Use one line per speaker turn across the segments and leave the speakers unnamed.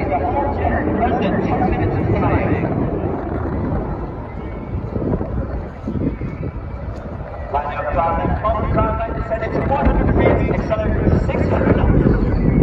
under 2 minutes of flying. Lining up cloud line, come on, cloud line descending to 100 degrees, accelerating to 600 knots.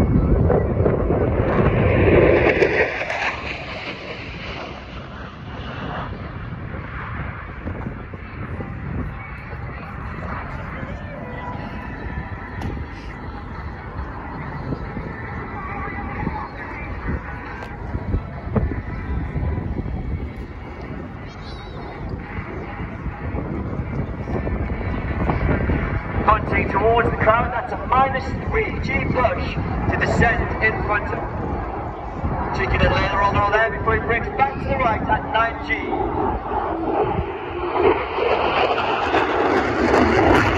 Punting towards the cloud, that's a -3G push to descend in front of him. Cheeky little aileron roll there before he brakes back to the right at 9G.